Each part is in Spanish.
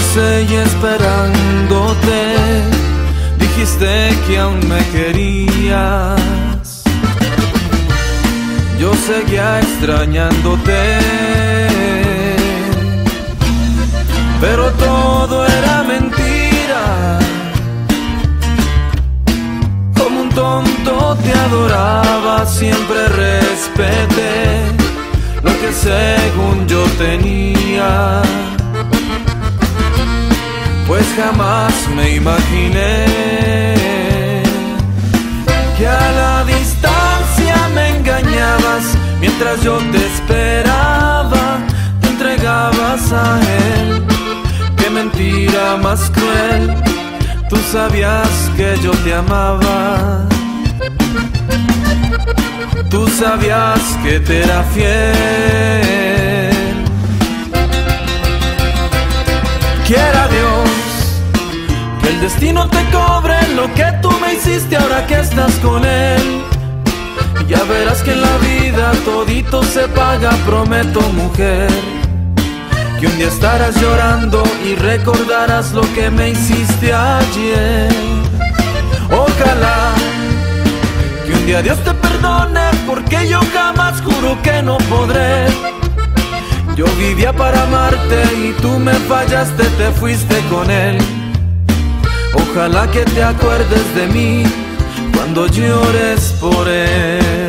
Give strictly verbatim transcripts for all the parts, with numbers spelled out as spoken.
dulce y esperándote, dijiste que aún me querías. Yo seguía extrañándote, pero todo era mentira. Como un tonto te adoraba, siempre respeté lo que según yo tenía, pues jamás me imaginé que a la distancia me engañabas. Mientras yo te esperaba, te entregabas a él. Qué mentira más cruel, tú sabías que yo te amaba. Tú sabías que te era fiel. Quiera Dios que el destino te cobre lo que tú me hiciste ahora que estás con él. Ya verás que en la vida todito se paga, prometo, mujer, que un día estarás llorando y recordarás lo que me hiciste ayer. Ojalá que un día Dios te perdone, porque yo jamás juro que no podré. Yo vivía para amarte y tú me fallaste, te fuiste con él. Ojalá que te acuerdes de mí cuando llores por él.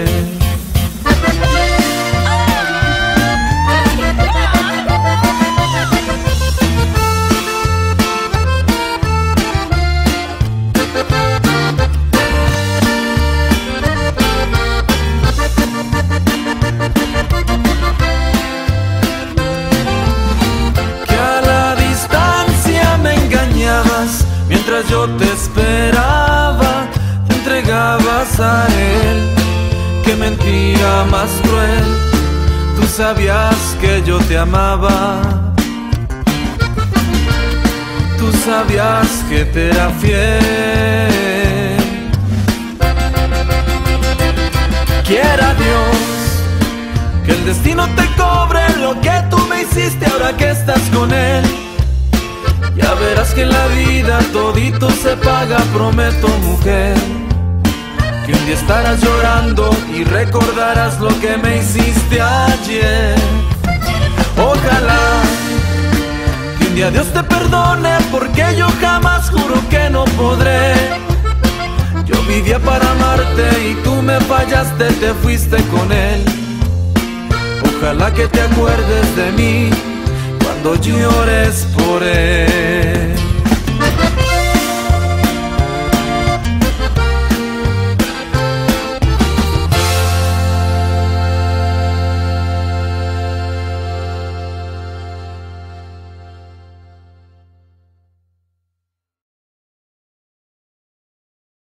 Mientras yo te esperaba, te entregabas a él. Qué mentira más cruel, tú sabías que yo te amaba. Tú sabías que te era fiel. Quiera Dios que el destino te cobre lo que tú me hiciste ahora que estás con él. Ya verás que en la vida todito se paga, prometo, mujer, que un día estarás llorando y recordarás lo que me hiciste ayer. Ojalá que un día Dios te perdone, porque yo jamás juro que no podré. Yo vivía para amarte y tú me fallaste, te fuiste con él. Ojalá que te acuerdes de mí cuando llores por él.